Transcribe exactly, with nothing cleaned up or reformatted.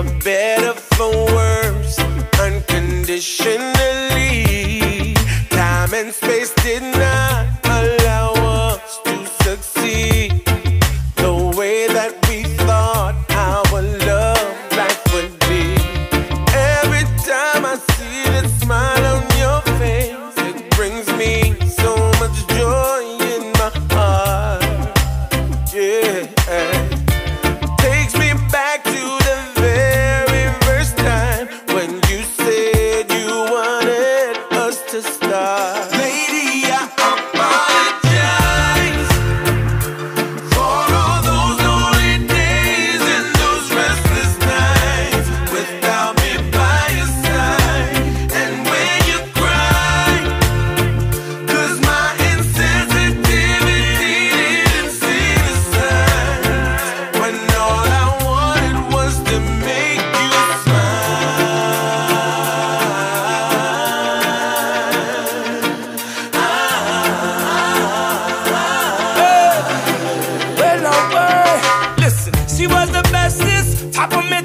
for better, for worse, unconditionally. Time and space did not allow us to succeed the way that we thought our love life would be. Every time I see that smile on your face, it brings me so much joy in my heart. Yeah, takes me back to the very first time when you said you wanted us to start. Lady, I apologize for all those lonely days and those restless nights without me by your side. And when you cry, 'cause my insensitivity didn't see the signs, when all I wanted was to make you smile. Well, no way. Listen, she was the bestest, top of me